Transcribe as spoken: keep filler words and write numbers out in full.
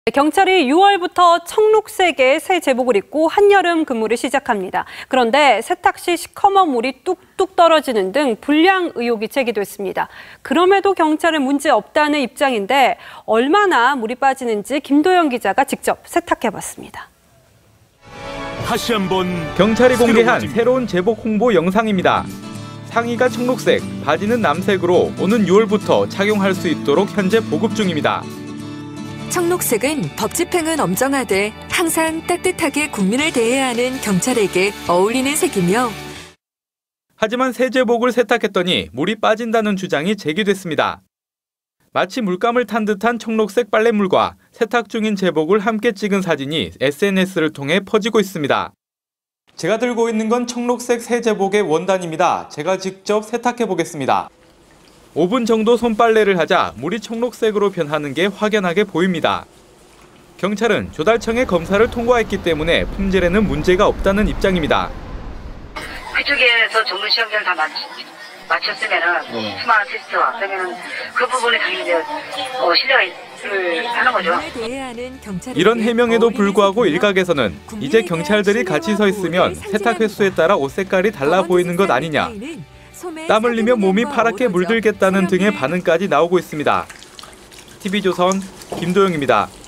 경찰이 유월부터 청록색의 새 제복을 입고 한여름 근무를 시작합니다. 그런데 세탁 시 시커먼 물이 뚝뚝 떨어지는 등 불량 의혹이 제기됐습니다. 그럼에도 경찰은 문제 없다는 입장인데 얼마나 물이 빠지는지 김도영 기자가 직접 세탁해봤습니다. 다시 한번 경찰이 공개한 새로운, 새로운 제복 홍보 영상입니다. 상의가 청록색, 바지는 남색으로 오는 유월부터 착용할 수 있도록 현재 보급 중입니다. 청록색은 법 집행은 엄정하되 항상 따뜻하게 국민을 대해야 하는 경찰에게 어울리는 색이며 하지만 새 제복을 세탁했더니 물이 빠진다는 주장이 제기됐습니다. 마치 물감을 탄 듯한 청록색 빨랫물과 세탁 중인 제복을 함께 찍은 사진이 에스엔에스를 통해 퍼지고 있습니다. 제가 들고 있는 건 청록색 새 제복의 원단입니다. 제가 직접 세탁해 보겠습니다. 오 분 정도 손빨래를 하자 물이 청록색으로 변하는 게 확연하게 보입니다. 경찰은 조달청의 검사를 통과했기 때문에 품질에는 문제가 없다는 입장입니다. 그쪽에서 전문 시험장을 다 마치, 마쳤으면은 네. 수많은 테스트와 그러면은 그 부분에 당연히 어, 신뢰를 하는 거죠. 이런 해명에도 불구하고 일각에서는 이제 경찰들이 같이 서 있으면 세탁 횟수에 따라 옷 색깔이 달라 보이는 것 아니냐. 땀 흘리면 몸이 파랗게 물들겠다는 등의 반응까지 나오고 있습니다. 티비조선 김도영입니다.